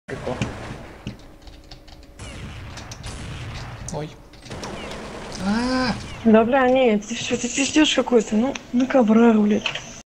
Легко. Ой. Да, бля, не, ты что, ты пиздешь какой-то, ну, на ковра рулит.